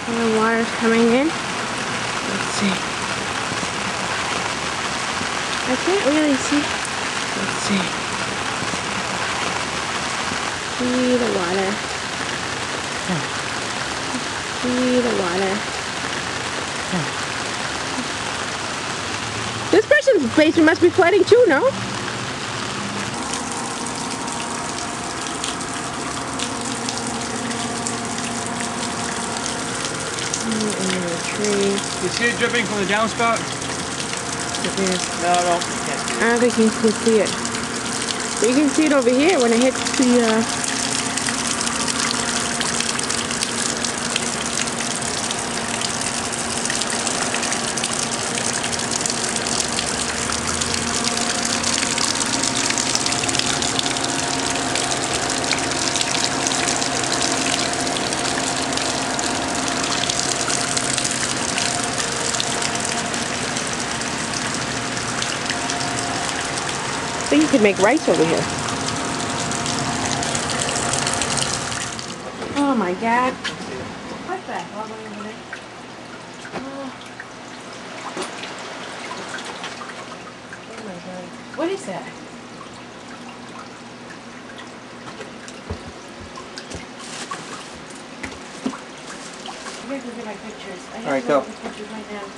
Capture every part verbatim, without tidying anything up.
And the water's coming in. Let's see. I can't really see. Let's see. See the water. See the water. This person's basement must be flooding too, no? Tree. You see it dripping from the downspout? It is. No, no, you can't see it. I don't think you can see it. But you can see it over here when it hits the, uh... I think you could make rice over here. Oh my God. What the hell? Wait a minute. Oh. Oh my God. What is that? I'm going to go get my pictures. I have All right, to go. look at the pictures right now.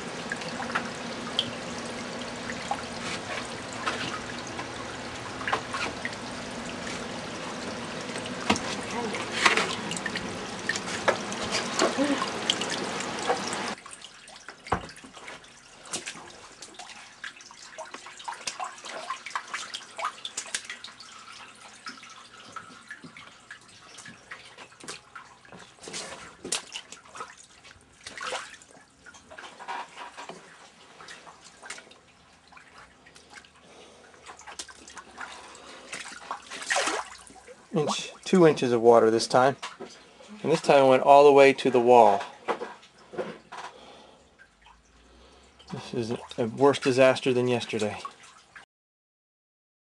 Inch, two inches of water this time. And this time it went all the way to the wall. This is a worse disaster than yesterday.